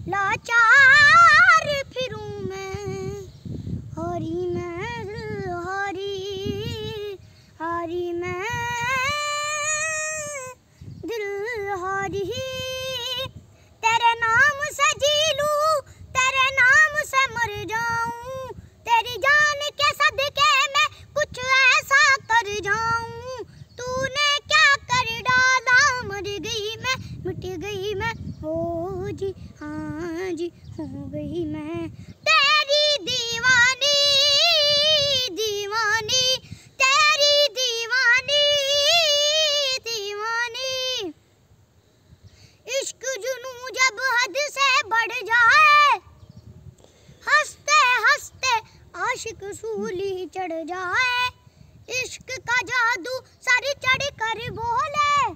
लाचार फिरूं मैं, हारी मैं हारी, हारी मैं दिल हारी। तेरे नाम से जी लूं, तेरे नाम से मर जाऊं, तेरी जान के सदके मैं कुछ ऐसा कर जाऊं। तूने क्या कर डाला, मर गई मैं, मिट गई मैं, हो जी हाँ जी हो गई मैं। तेरी दीवानी दीवानी, तेरी दीवानी दीवानी। इश्क जुनूं जब हद से बढ़ जाए, हंसते हंसते आशिक सूली चढ़ जाए। इश्क का जादू सर चढ़ कर बोले,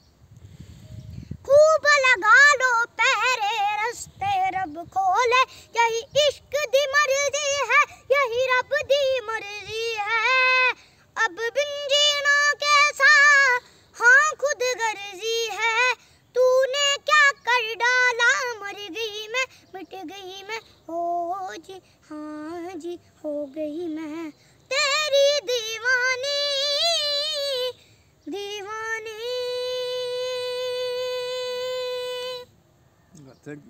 खूब लगा लो पहरे रस्ते रब खोले। यही इश्क दी मर्जी है, यही रब दी मर्जी है। अब बिन जीना कैसा हाँ खुद गर्जी है। तूने क्या कर डाला, मर गई मैं, मिट गई मैं, हो जी हाँ जी हो गई मैं। तेरी दीवानी दीवानी। Thank you.